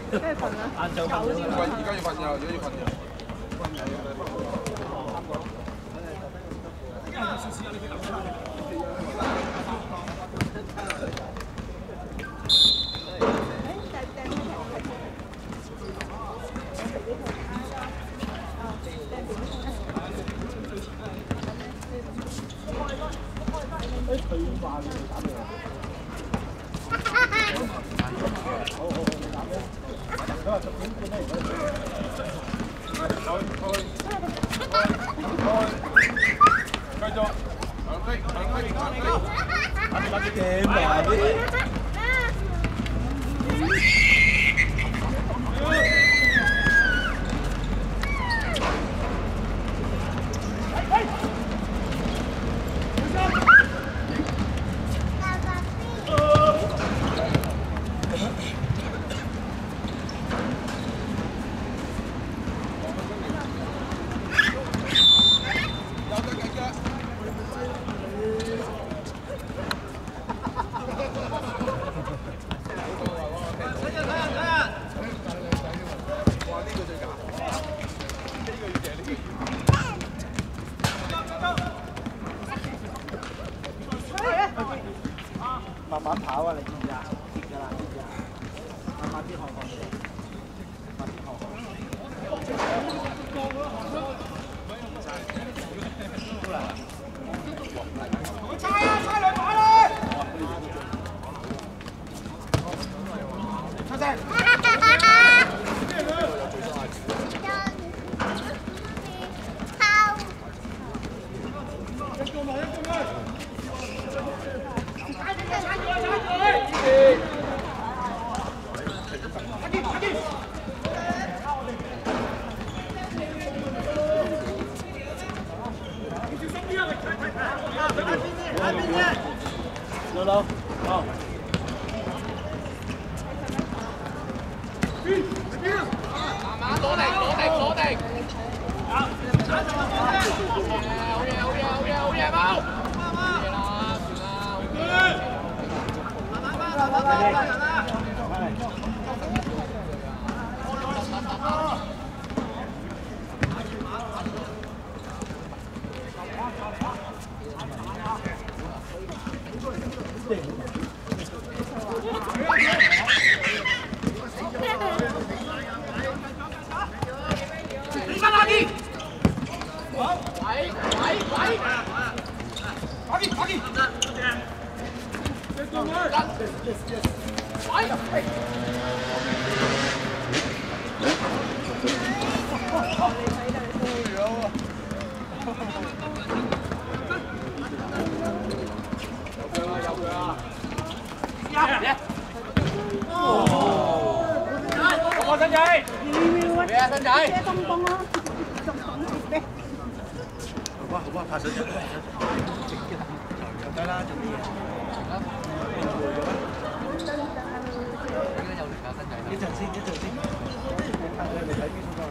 跟住瞓啦。晏晝瞓先。 而家要瞓覺，而家要瞓覺。 慢慢跑啊！你知唔知啊？跌㗎啦，知唔知啊？慢慢啲學學，慢啲學學。出嚟啦！猜啊！猜兩把啦！猜猜。老老，好。 慢慢攞定，攞定，攞定。好嘢，好嘢，好嘢，好嘢，冇。算啦，算啦。慢慢，慢慢，慢慢。身仔，咩啊身仔？心動啦，仲講住咩？好啊好啊，拍手掌，就得啦，做咩嘢？應該有力㗎身仔。一陣先，一陣先。你睇邊個？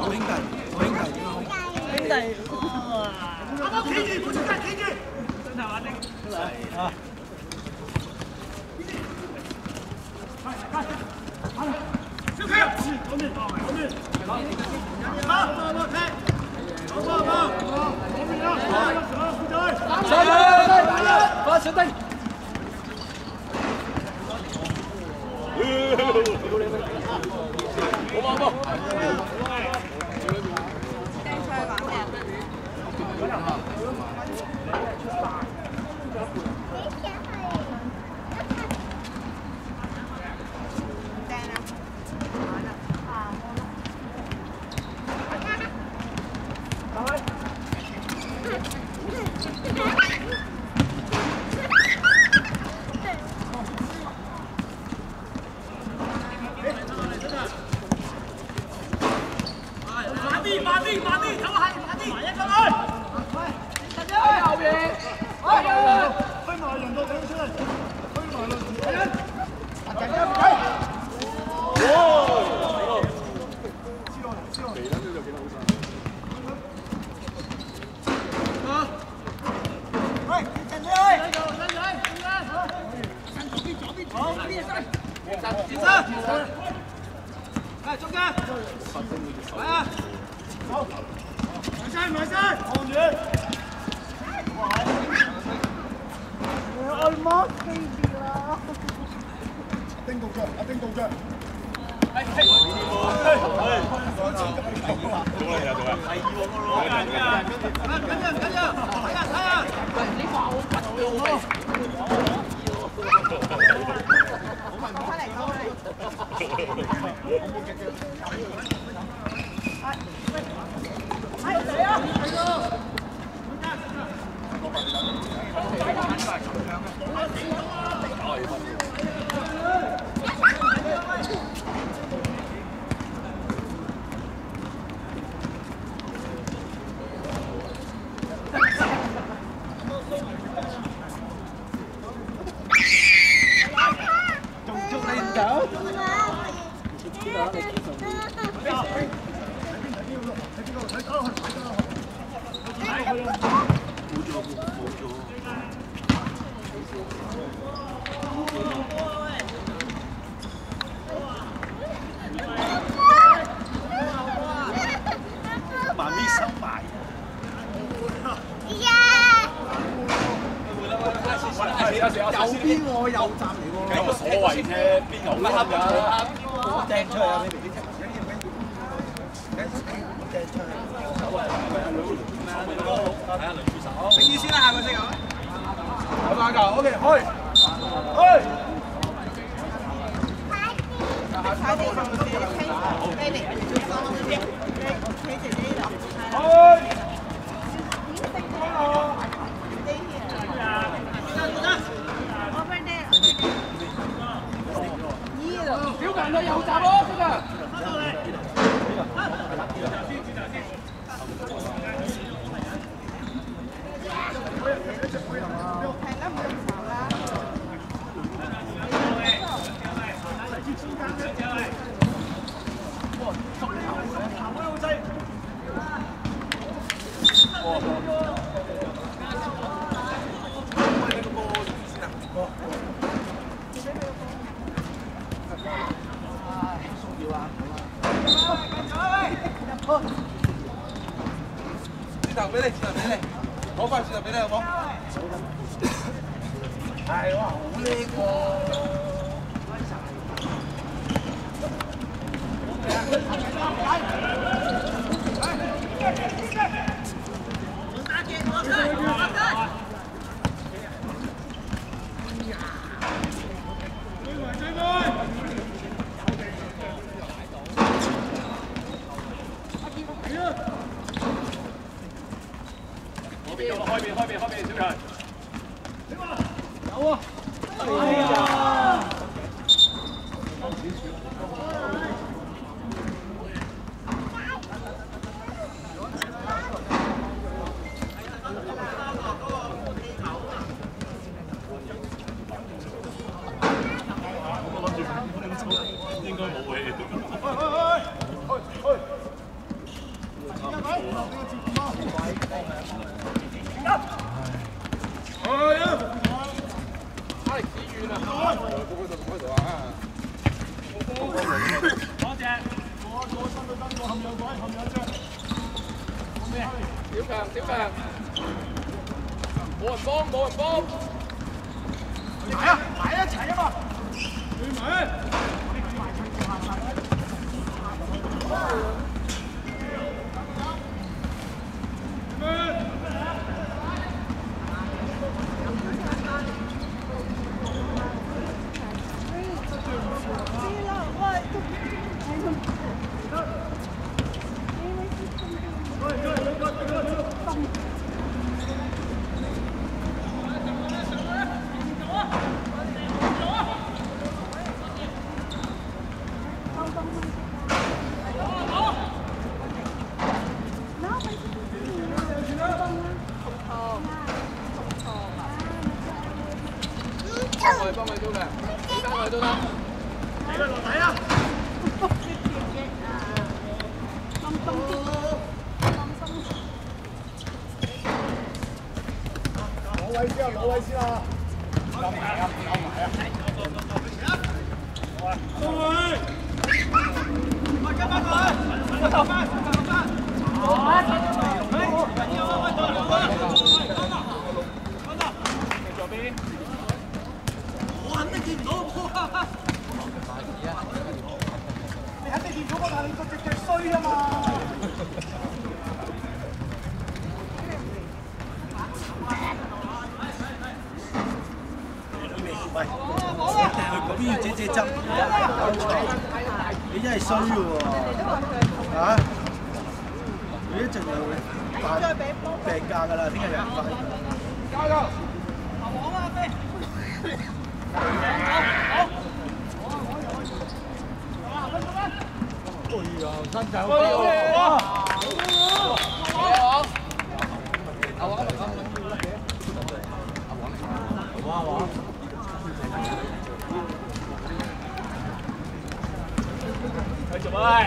好兄弟，好兄弟， 兄弟， 阿媽企住，唔好出街，企住。 真係玩定出嚟啊！ 小強，嗰邊，好，踢，好，嗰邊啦，副隊， 上快上丁！好， 小強，冇人幫，冇人幫。埋啊！埋一齊啊嘛！你埋。幫佢都嘅，幾間佢都得。你個落底啊！攞位先啊！攞位先啊！夠埋啊！夠埋啊！送佢！快跟翻佢！快翻！左邊。我肯定見唔到，你肯定見到，但係你個隻腳衰啊嘛！ 喂，嗰邊要借針，你真係衰嘅喎！嚇，佢一陣又會病假㗎啦，聽日又翻。加油！哎呀，身仔好啲喎！阿王嚟㗎，阿王。繼續喂！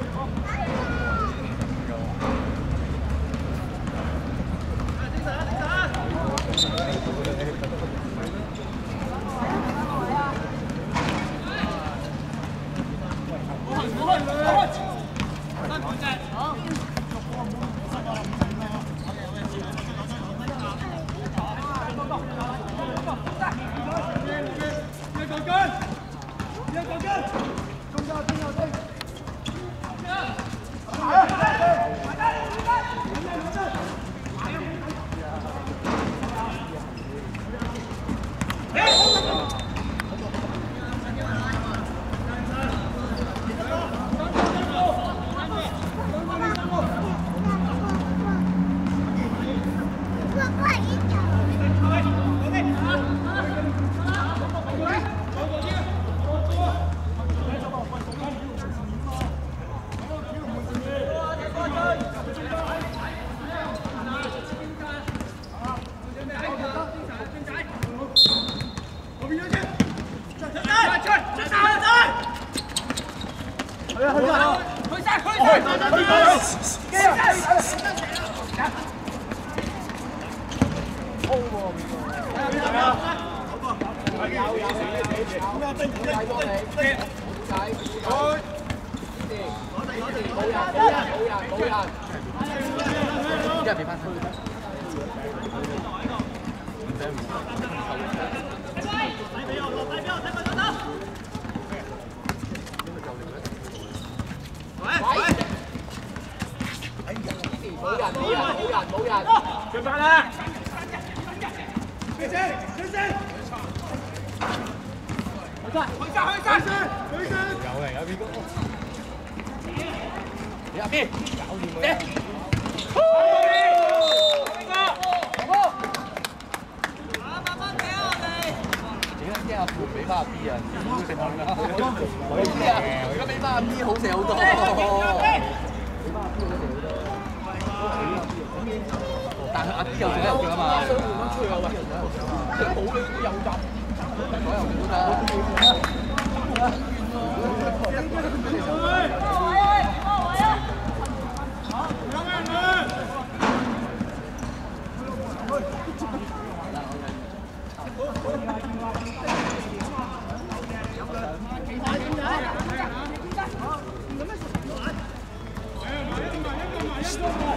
進發啦！有嚟有邊個？你入邊，搞掂佢。驚阿盤俾翻阿 B 啊！食我㗎，而家俾翻阿 B 好食好多。但係阿 B 有做一樣㗎嘛，雙換翻出去啊！喂，你冇你都有㗎，所有都得。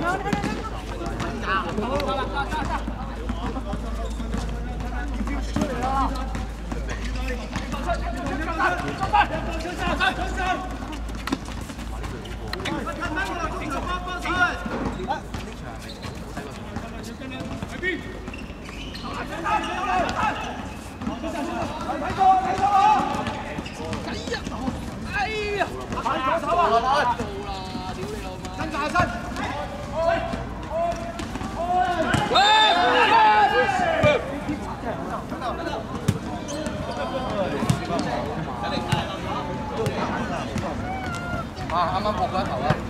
啱啱撲咗頭啊！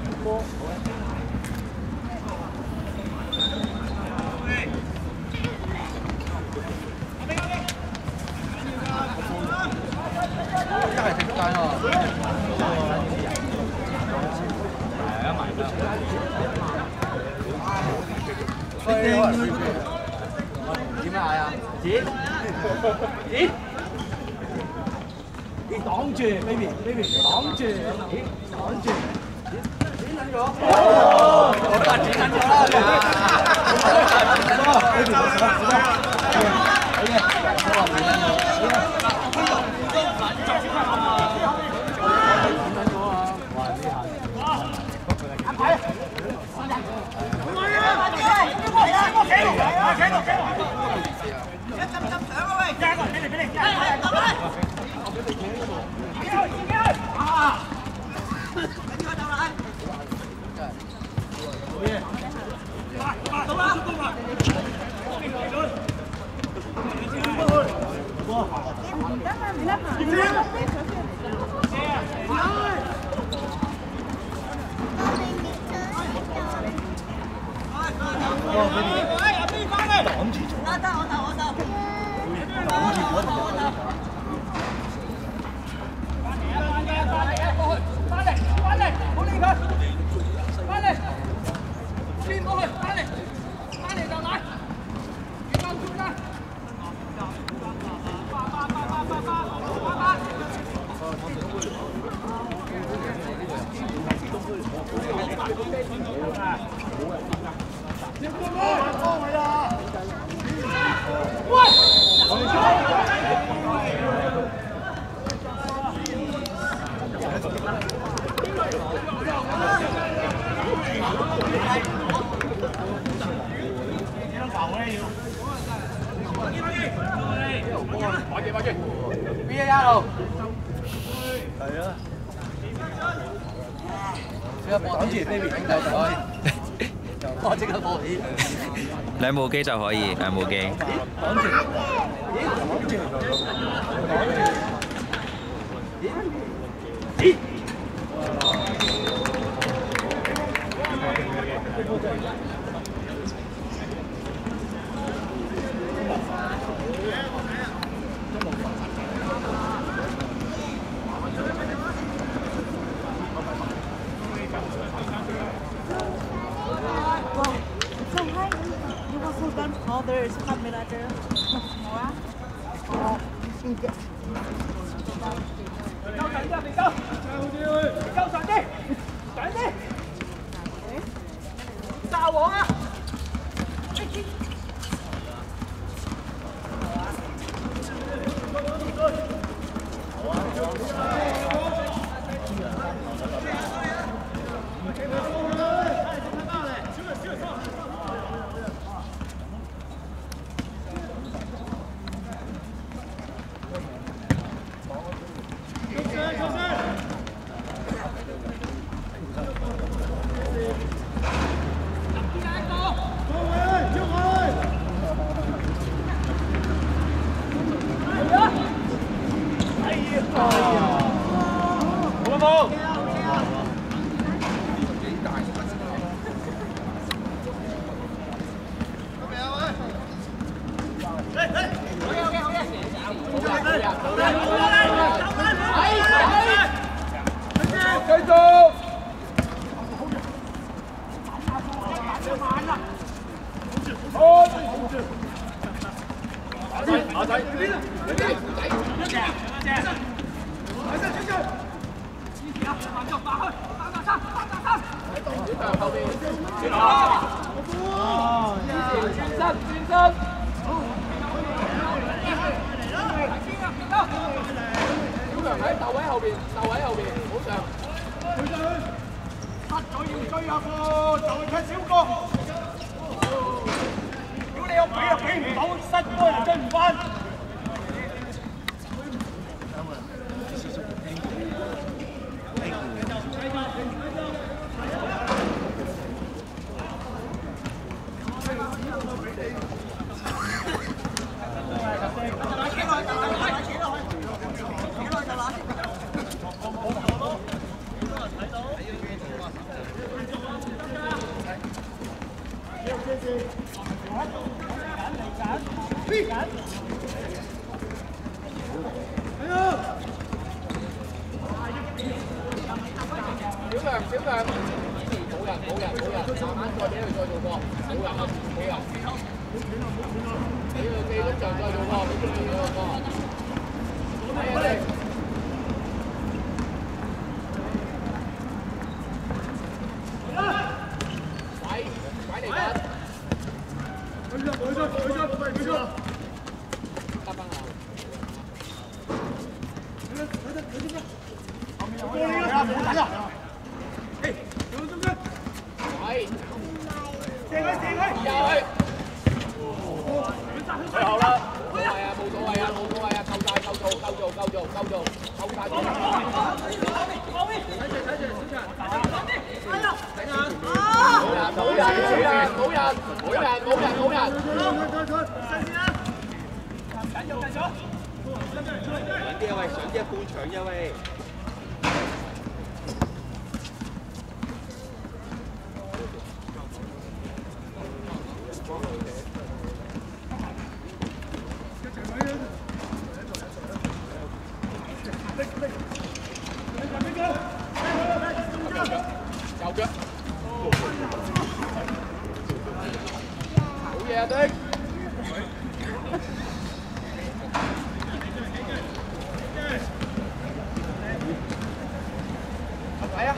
一係停街喎。係啊，埋得。點嗌啊？剪。你擋住 ，baby， 擋住，擋住，剪緊咗。哦，剪緊咗啦，baby， 好嘅， 兩部機就可以，兩部機。 Others camera there. 後邊。轉身。小強喺竇位後邊，好上。 失咗要追啊！就係踢小哥。如果你有比又比唔到，失波又追唔翻。 小強，冇人，慢慢再俾佢再做過，冇人。俾佢記錄上再做過，俾佢做過。係啊，你。鬼嚟緊。佢出。得返啦。射佢！又去！最後啦，冇所謂啊，夠晒，夠做，冇人！ 上啲啊喂，上啲啊，半場啫喂。 右腳，好嘢啊！丁。嚟啊！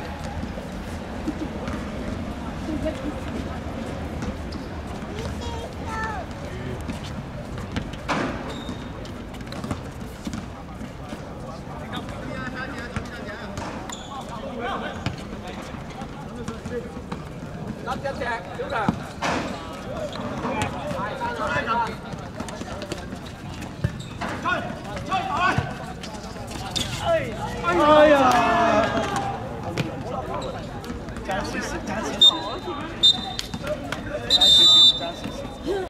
甩一隻，小強。哎呀！加少少。